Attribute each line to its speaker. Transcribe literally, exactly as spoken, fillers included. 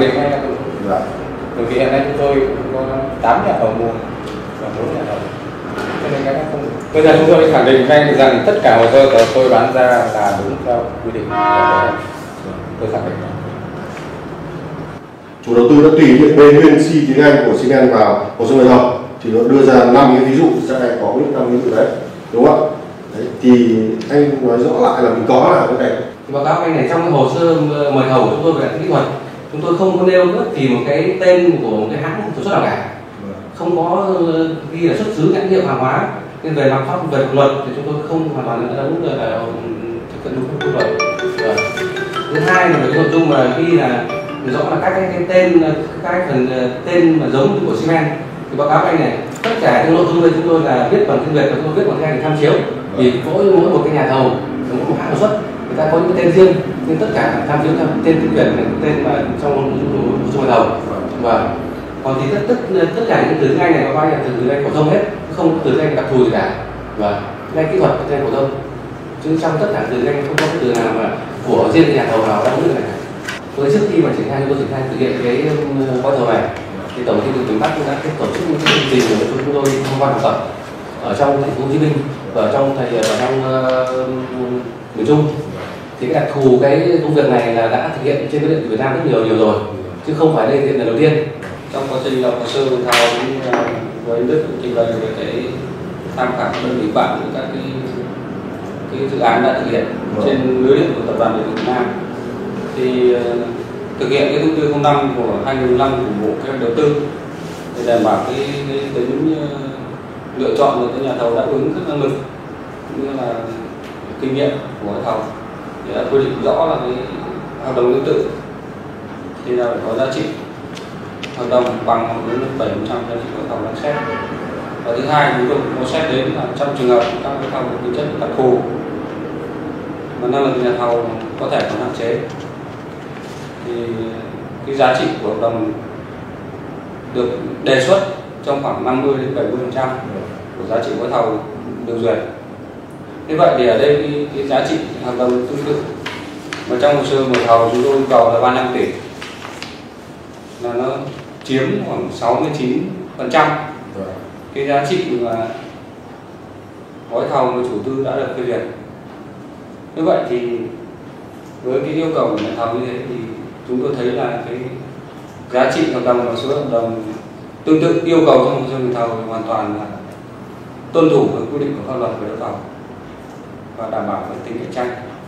Speaker 1: định ngay là tôi dạ. Bởi vì hiện nay chúng tôi có tám nhà thầu mua và bốn nhà thầu, cho nên cái không. Bây giờ chúng tôi khẳng định ngay rằng tất cả hồ sơ của tôi bán ra là đúng theo quy định. Tôi khẳng định.
Speaker 2: Chủ đầu tư đã tùy hiện bên nguyên si tiếng Anh của xi men vào hồ sơ mời thầu, thì nó đưa ra năm cái ví dụ, sẽ này có những năm ví dụ đấy, đúng không ạ? Đấy, thì anh nói rõ lại là mình có là cái này.
Speaker 3: Báo cáo anh này, trong cái hồ sơ mời thầu của chúng tôi về kỹ thuật, chúng tôi không có nêu bất kỳ một cái tên của một cái hãng sản xuất nào cả, không có ghi là xuất xứ nhãn hiệu hàng hóa, nên về mặt pháp về luật thì chúng tôi không hoàn toàn là đúng là thực hiện đúng pháp luật. Thứ hai là cái nội dung mà ghi là rõ là các cái, cái tên các cái phần tên mà giống của xi men, thì báo cáo anh này tất cả những nội dung đây chúng tôi là viết bằng tiếng Việt và chúng tôi viết bằng tiếng Anh để tham chiếu, vì mỗi mỗi một cái nhà thầu mỗi một hãng sản xuất người ta có những cái tên riêng, nhưng tất cả tham chiếu theo tên tiếng Việt này, tên mà trong trong thầu. Và còn thì tất tất tất cả những từ tiếng Anh này có bao nhiêu từ tiếng Anh phổ thông hết, không từ tiếng Anh đặc thù gì cả. Và ngay kỹ thuật tiếng Anh phổ thông, chứ trong tất cả từ tiếng Anh không có từ nào mà của riêng nhà thầu nào đáp ứng được này. Với trước khi mà triển khai chúng tôi triển khai thực hiện cái gói thầu này, thì tổng công ty Bình Bắc cũng đã tổ chức những chương trình của chúng tôi tham quan học tập ở trong thành phố Hồ Chí Minh và ở trong thầy ở trong uh, miền Trung. Thì cái đặc thù cái công việc này là đã thực hiện trên cái điện Việt Nam rất nhiều nhiều rồi, chứ không phải đây hiện lần đầu tiên.
Speaker 4: Trong quá trình lập hồ sơ mời thầu với anh Đức trình bày về cái tham khảo đơn vị bạn của các cái, cái dự án đã thực hiện ừ. trên lưới điện của tập đoàn điện lực Việt Nam, thì uh, thực hiện cái thông tư không năm của hai nghìn không trăm mười lăm của Bộ Kế hoạch Đầu tư để đảm bảo cái, cái tính uh, lựa chọn của các nhà thầu đáp ứng các năng lực cũng như là kinh nghiệm của thầu, thì đã quy định rõ là cái hợp đồng tương tự thì là phải có giá trị hợp đồng bằng hoặc đến bảy phần trăm giá trị của thầu đang xét. Và thứ hai, chúng tôi cũng có xét đến là trong trường hợp các cái thầu tính chất đặc thù mà năng lực nhà thầu có thể còn hạn chế, thì cái giá trị của hợp đồng được đề xuất trong khoảng năm mươi đến bảy mươi phần trăm của giá trị gói thầu được duyệt. Thế vậy thì ở đây cái, cái giá trị hợp đồng tương tự mà trong hồ sơ mời thầu chúng tôi yêu cầu là ba mươi lăm tỷ, là nó chiếm khoảng sáu mươi chín phần trăm cái giá trị mà gói thầu mà chủ tư đã được phê duyệt. Như vậy thì với cái yêu cầu của nhà thầu như thế thì chúng tôi thấy là cái giá trị hợp đồng và số hợp đồng tương tự yêu cầu trong hồ sơ mời thầu hoàn toàn là tuân thủ với quy định của pháp luật về đấu thầu và đảm bảo tính cạnh tranh.